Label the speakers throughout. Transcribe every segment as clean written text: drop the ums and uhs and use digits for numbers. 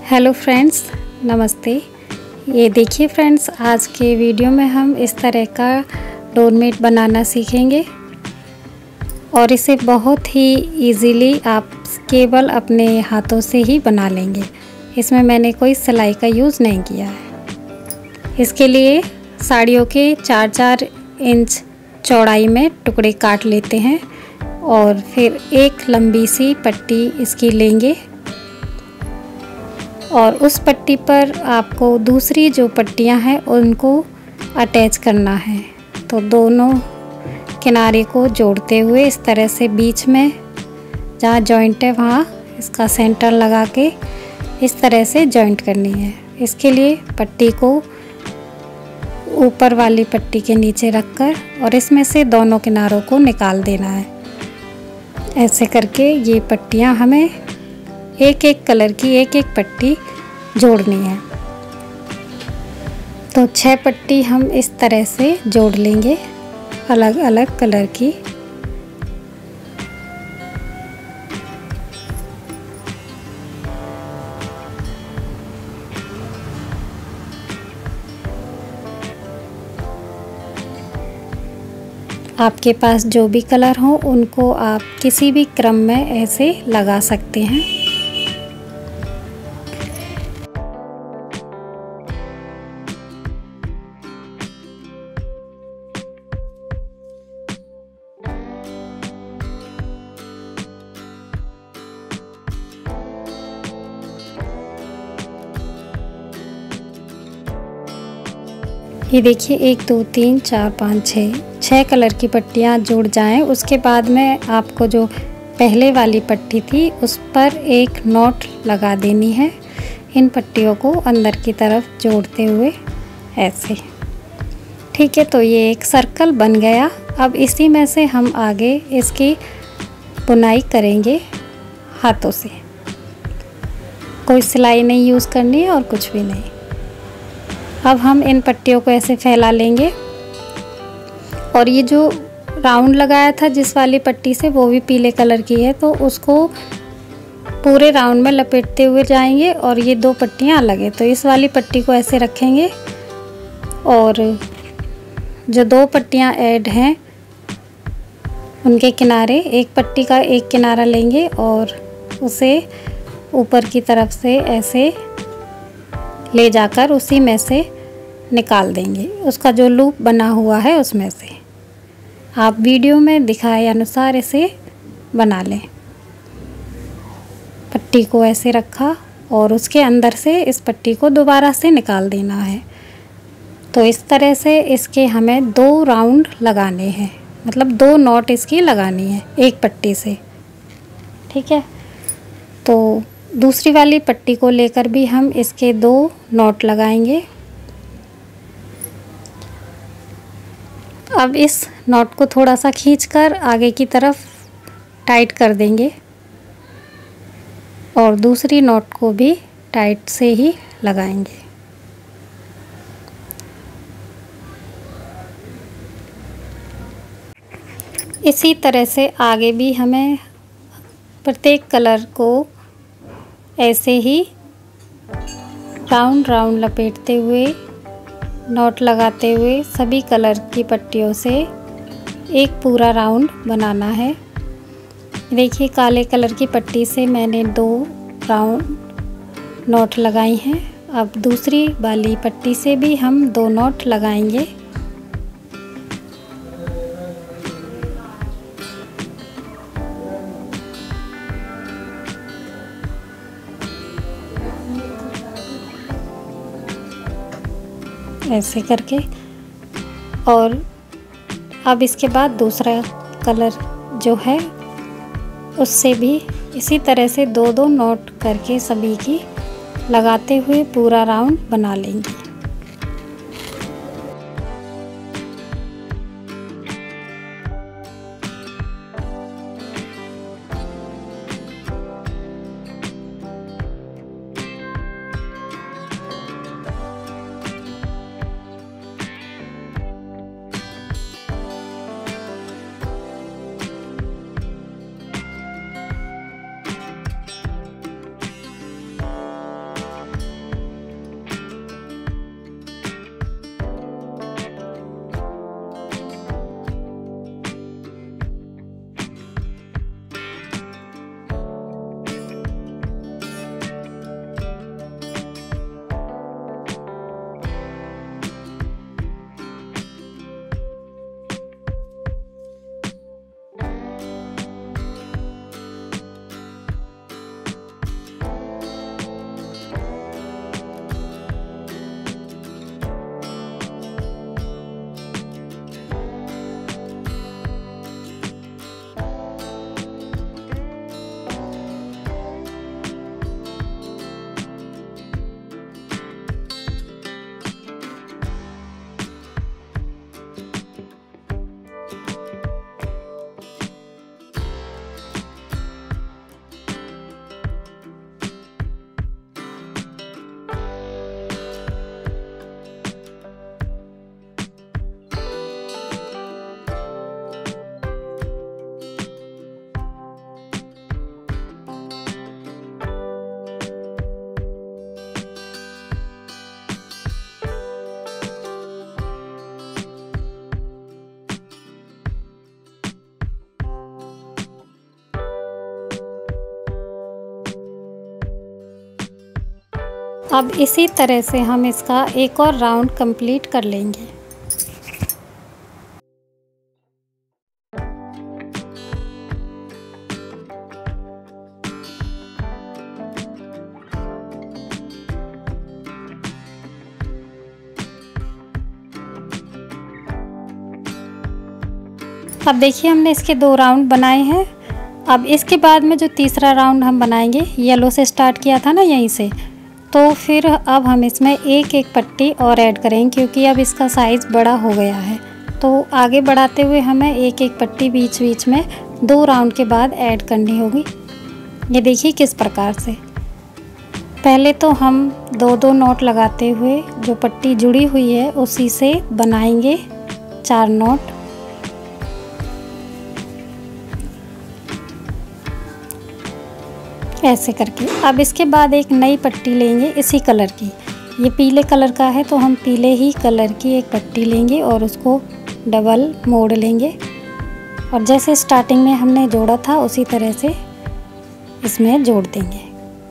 Speaker 1: Hello friends, नमस्ते। ये देखिए फ्रेंड्स, आज के वीडियो में हम इस तरह का डोरमेट बनाना सीखेंगे और इसे बहुत ही इजीली आप केवल अपने हाथों से ही बना लेंगे। इसमें मैंने कोई सिलाई का यूज़ नहीं किया है। इसके लिए साड़ियों के 4-4 इंच चौड़ाई में टुकड़े काट लेते हैं और फिर एक लंबी सी पट्टी इसकी लेंगे और उस पट्टी पर आपको दूसरी जो पट्टियां हैं उनको अटैच करना है। तो दोनों किनारे को जोड़ते हुए इस तरह से बीच में जहाँ जॉइंट है वहाँ इसका सेंटर लगा के इस तरह से जॉइंट करनी है। इसके लिए पट्टी को ऊपर वाली पट्टी के नीचे रखकर और इसमें से दोनों किनारों को निकाल देना है। ऐसे करके ये पट्टियाँ हमें एक एक कलर की एक एक पट्टी जोड़नी है। तो 6 पट्टी हम इस तरह से जोड़ लेंगे अलग अलग कलर की। आपके पास जो भी कलर हो उनको आप किसी भी क्रम में ऐसे लगा सकते हैं। ये देखिए 1 2 3 4 5 6 कलर की पट्टियाँ जुड़ जाएं। उसके बाद में आपको जो पहले वाली पट्टी थी उस पर एक नॉट लगा देनी है। इन पट्टियों को अंदर की तरफ जोड़ते हुए ऐसे। ठीक है, तो ये एक सर्कल बन गया। अब इसी में से हम आगे इसकी बुनाई करेंगे हाथों से। कोई सिलाई नहीं यूज़ करनी है और कुछ भी नहीं। अब हम इन पट्टियों को ऐसे फैला लेंगे और ये जो राउंड लगाया था जिस वाली पट्टी से वो भी पीले कलर की है, तो उसको पूरे राउंड में लपेटते हुए जाएंगे और ये 2 पट्टियाँ अलग है। तो इस वाली पट्टी को ऐसे रखेंगे और जो 2 पट्टियाँ ऐड हैं उनके किनारे एक पट्टी का एक किनारा लेंगे और उसे ऊपर की तरफ से ऐसे ले जाकर उसी में से निकाल देंगे, उसका जो लूप बना हुआ है उसमें से। आप वीडियो में दिखाए अनुसार इसे बना लें। पट्टी को ऐसे रखा और उसके अंदर से इस पट्टी को दोबारा से निकाल देना है। तो इस तरह से इसके हमें 2 राउंड लगाने हैं, मतलब 2 नॉट इसकी लगानी है एक पट्टी से। ठीक है, तो दूसरी वाली पट्टी को लेकर भी हम इसके 2 नॉट लगाएंगे। अब इस नॉट को थोड़ा सा खींचकर आगे की तरफ टाइट कर देंगे और दूसरी नॉट को भी टाइट से ही लगाएंगे। इसी तरह से आगे भी हमें प्रत्येक कलर को ऐसे ही राउंड राउंड लपेटते हुए नॉट लगाते हुए सभी कलर की पट्टियों से एक पूरा राउंड बनाना है। देखिए काले कलर की पट्टी से मैंने 2 राउंड नॉट लगाई हैं। अब दूसरी वाली पट्टी से भी हम 2 नॉट लगाएंगे। ऐसे करके और अब इसके बाद दूसरा कलर जो है उससे भी इसी तरह से 2-2 नॉट करके सभी की लगाते हुए पूरा राउंड बना लेंगे। अब इसी तरह से हम इसका एक और राउंड कंप्लीट कर लेंगे। अब देखिए हमने इसके 2 राउंड बनाए हैं। अब इसके बाद में जो तीसरा राउंड हम बनाएंगे, येलो से स्टार्ट किया था ना यहीं से, तो फिर अब हम इसमें एक एक पट्टी और ऐड करेंगे क्योंकि अब इसका साइज़ बड़ा हो गया है। तो आगे बढ़ाते हुए हमें एक एक पट्टी बीच बीच में 2 राउंड के बाद ऐड करनी होगी। ये देखिए किस प्रकार से। पहले तो हम 2-2 नॉट लगाते हुए जो पट्टी जुड़ी हुई है उसी से बनाएंगे 4 नॉट। ऐसे करके अब इसके बाद एक नई पट्टी लेंगे इसी कलर की। ये पीले कलर का है तो हम पीले ही कलर की एक पट्टी लेंगे और उसको डबल मोड़ लेंगे और जैसे स्टार्टिंग में हमने जोड़ा था उसी तरह से इसमें जोड़ देंगे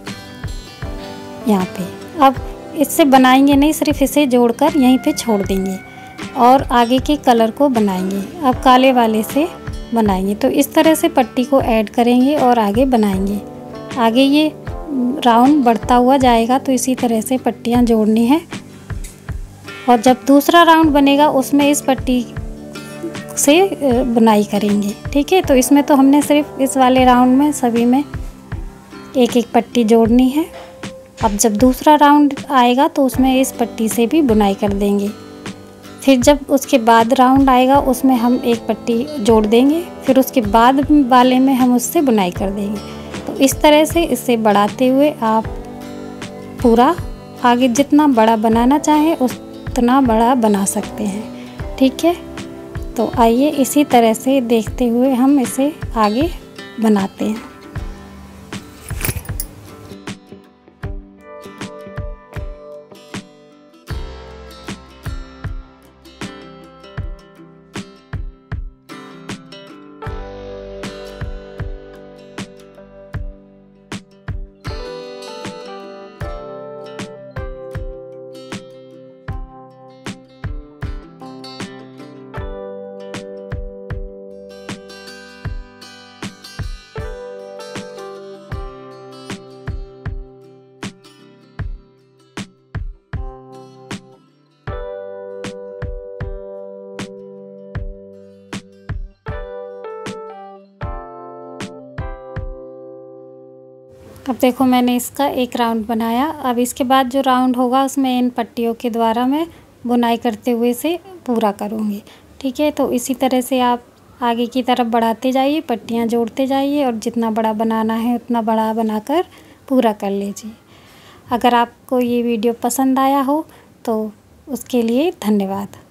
Speaker 1: यहाँ पे। अब इससे बनाएंगे नहीं, सिर्फ इसे जोड़कर यहीं पे छोड़ देंगे और आगे के कलर को बनाएंगे। अब काले वाले से बनाएंगे तो इस तरह से पट्टी को ऐड करेंगे और आगे बनाएंगे। आगे ये राउंड बढ़ता हुआ जाएगा तो इसी तरह से पट्टियाँ जोड़नी है और जब दूसरा राउंड बनेगा उसमें इस पट्टी से बुनाई करेंगे। ठीक है, तो इसमें तो हमने सिर्फ इस वाले राउंड में सभी में एक एक पट्टी जोड़नी है। अब जब दूसरा राउंड आएगा तो उसमें इस पट्टी से भी बुनाई कर देंगे। फिर जब उसके बाद राउंड आएगा उसमें हम एक पट्टी जोड़ देंगे, फिर उसके बाद वाले में हम उससे बुनाई कर देंगे। तो इस तरह से इसे बढ़ाते हुए आप पूरा आगे जितना बड़ा बनाना चाहें उतना बड़ा बना सकते हैं। ठीक है, तो आइए इसी तरह से देखते हुए हम इसे आगे बनाते हैं। अब देखो मैंने इसका एक राउंड बनाया। अब इसके बाद जो राउंड होगा उसमें इन पट्टियों के द्वारा मैं बुनाई करते हुए इसे पूरा करूँगी। ठीक है, तो इसी तरह से आप आगे की तरफ बढ़ाते जाइए, पट्टियाँ जोड़ते जाइए और जितना बड़ा बनाना है उतना बड़ा बनाकर पूरा कर लीजिए। अगर आपको ये वीडियो पसंद आया हो तो उसके लिए धन्यवाद।